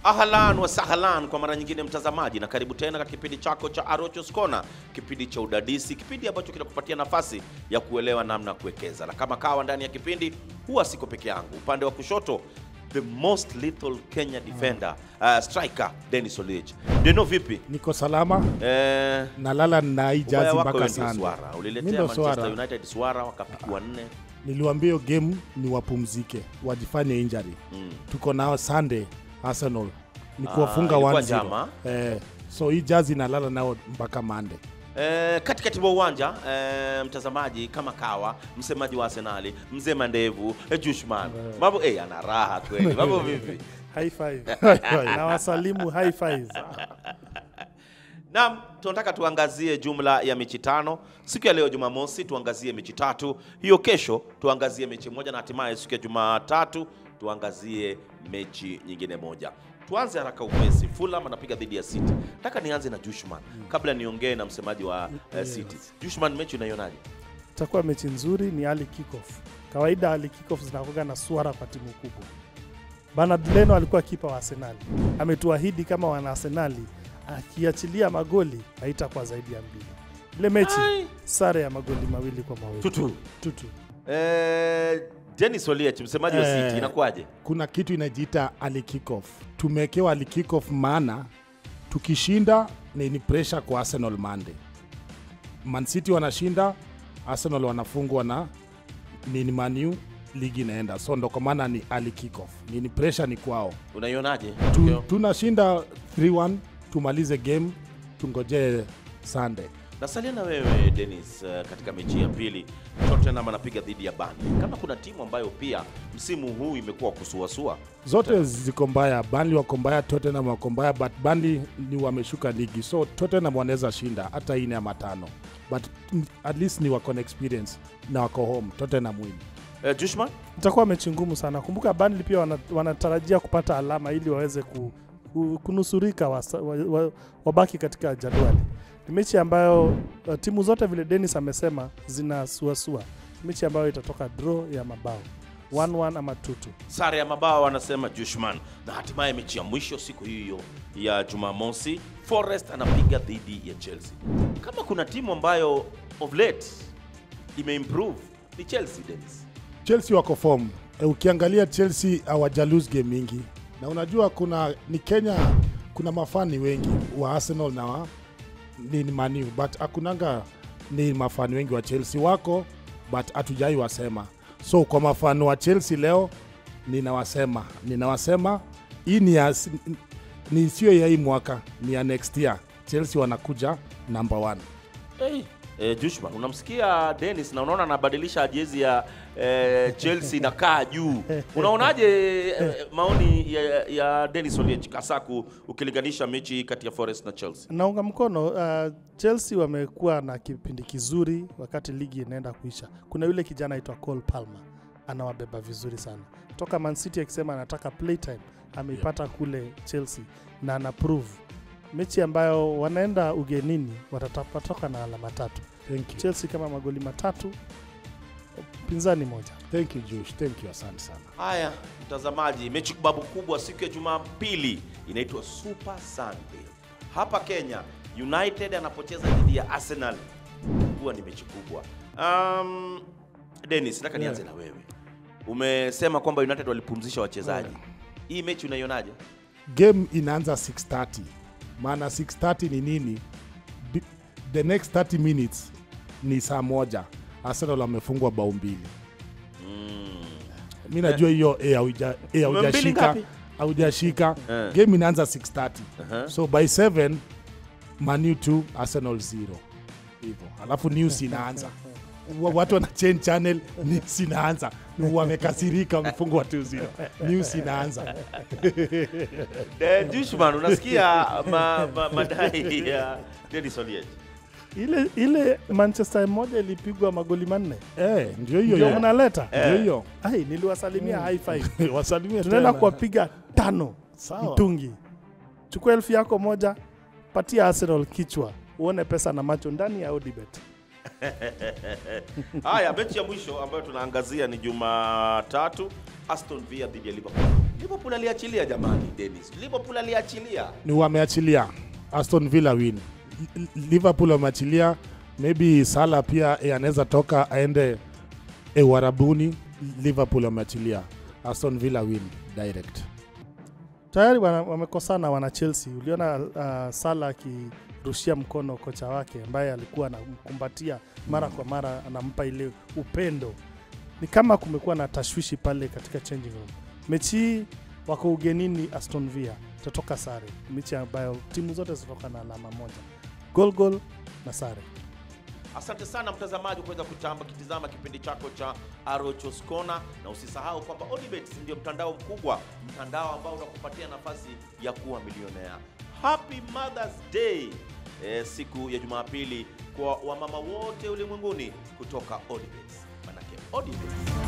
Ahlan wa sahlan kwa mara nyingine mtazamaji, na karibu tena katika kipindi chako cha Arochos Corner, kipindi cha udadisi, kipindi ambacho kinakupatia nafasi ya kuelewa namna kuwekeza. Na kama kawa ndani ya kipindi huwa siko peke yangu. Upande wa kushoto the most lethal Kenya defender, striker Dennis Oliech. Deno vipi? Niko salama. Nalala na ijazi mpaka sana. Uliletea Manchester United swara wakapigwa 4. Niliwaambia hiyo game ni wapumzike, wajifanye injury. Tuko nao Sunday Arsenal. Ni kuwafunga 1-0. So hii jazi nalala nao mpaka Monday. Katikati wa uwanja mtazamaji, kama kawa msemaji wa Arsenal, mzee Mandevu, Jushman. Mambo ana raha kweli. Mambo vipi? High five. Na wasalimu high five. Naam, tunataka tuangazie jumla ya mechi 5. Siku ya leo Jumamosi tuangazie mechi 3. Hiyo kesho tuangazie mechi 1 na hatimaye siku ya Jumatatu tuangazie mechi nyingine 1. Tuanze haraka upesi. Fulham anapiga dhidi ya City. Nataka nianze na Jushman kabla niongee na msemaji wa City. Jushman, mechi unaionaje? Itakuwa mechi nzuri, ni early kick-off. Kawaida early kick-off zinakuwa na swara kwa timu kubwa. Bernard Leno alikuwa kipa wa Arsenal. Ametuahidi kama wana Arsenal akiachilia magoli haitakuwa zaidi ya 2. Ile mechi sare ya magoli 2-2. Tutu. Dennis Oliech, msemaji wa City, inakuaje? Kuna kitu inajiita early kick-off. Tumewekewa early kick-off maana tukishinda ni pressure kwa Arsenal Monday. Man City wanashinda, Arsenal wanafungwa na Man U, ligi inaenda. So ndo kwa maana ni early kick-off. Ni pressure ni kwao. Unaionaje? Tunashinda 3-1, tumalize game, tungoje Sunday. Nasalia na wewe Dennis, katika mechi ya pili Tottenham anapiga dhidi ya Burnley. Kama kuna timu ambayo pia msimu huu imekuwa kusuasua. Zote ziko mbaya. Burnley wako mbaya, Tottenham wako mbaya, but Burnley ni wameshuka ligi. So Tottenham wanaweza shinda hata 4 ama 5. But at least ni wako na experience na wako home. Tottenham win. Jushman? Itakuwa mechi ngumu sana. Kumbuka Burnley pia wanatarajia kupata alama ili waweze kunusurika wabaki katika jadwali. Ni mechi ambayo timu zote vile Dennis amesema zinasuasua. Mechi ambayo itatoka draw ya mabao 1-1 ama 2-2. Sare ya mabao wanasema Jushman. Na hatimaye mechi ya mwisho siku hiyo ya Jumamosi, Forest anapiga dhidi ya Chelsea. Kama kuna timu ambayo of late imeimprove ni Chelsea, Dennis. Chelsea wako form. Ukiangalia Chelsea hawaja lose game mingi. Na unajua ni Kenya kuna mafani wengi wa Arsenal na ni Man U, but hakunanga ni mafani wengi wa Chelsea wako, but hatujai wasema. So kwa mafano wa Chelsea leo ninawasema hii ni sio ya hii mwaka, ni ya next year. Chelsea wanakuja number 1. Jushman, unamsikia Dennis na unaona anabadilisha jezi ya Chelsea na kaa juu. Unaonaje maoni ya Dennis Oliech Kasaku ukilinganisha mechi kati ya Forest na Chelsea? Naunga mkono. Chelsea wamekuwa na kipindi kizuri wakati ligi inaenda kuisha. Kuna yule kijana aitwa Cole Palmer, anawabeba vizuri sana. Toka Man City akisema anataka playtime, ameipata kule Chelsea na ana prove. Mechi ambayo wanaenda ugenini watatoka na alama 3. Thank you. Chelsea kama magoli 3, pinzani 1. Thank you Josh, thank you, asante sana. Haya mtazamaji, mechi babu kubwa siku ya Jumapili inaitwa Super Sunday. Hapa Kenya, United anapocheza dhidi ya Arsenal. Huwa ni mechi kubwa. Dennis, nataka nianze na wewe. Umesema kwamba United walipumzisha wachezaji. Hii mechi unaionaje? Game inaanza 6:30. Maana 6:30 ni nini? The next 30 minutes ni saa 1. Arsenal wamefungwa bao 2. Mimi najua hiyo haujashika. Game inaanza 6:30. So by 7 Man U 2 Arsenal 0. Hivyo. Alafu news inaanza. Watu wana change channel, news inaanza. Wamekasirika, wamefungwa 2-0. News inaanza. Jushman, unasikia madai ya Dennis Oliech? Ile Manchester moja ilipigwa magoli 4. Ndio hiyo. Ndio mnaleta. Ndio hiyo. Niliwasalimia high five. Wasalimia. Tunaenda kuwapiga 5. Sawa. Mtungi. Chukua 1000 yako moja, patia Arsenal kichwa. Uone pesa na macho ndani ya Odibet. Haya, mechi ya mwisho ambayo tunaangazia ni Jumatatu, Aston Villa dhidi ya Liverpool. Liverpool aliachilia jamani, Dennis. Liverpool aliachilia. Ni wameachilia. Aston Villa win. Liverpool wameachilia. Maybe Salah pia anaweza toka aende Warabuni. Liverpool wameachilia. Aston Villa win direct. Tayari wamekosana wana Chelsea. Uliona Salah akirushia mkono kocha wake ambaye alikuwa anamkumbatia mara kwa mara, anampa ile upendo. Ni kama kumekuwa na tashwishi pale katika changing room. Mechi wako ugenini, Aston Villa tatoka sare. Mechi ambayo timu zote zitoka na alama moja. Goal na sare. Asante sana mtazamaji kuweza kitizama kipindi chako cha Arochos Corner, na usisahau kwamba Odibet ndio mtandao mkubwa, mtandao ambao unakupatia nafasi ya kuwa milionea. Happy Mother's Day siku ya Jumapili kwa wamama wote ulimwenguni kutoka Odibet. Manake Odibet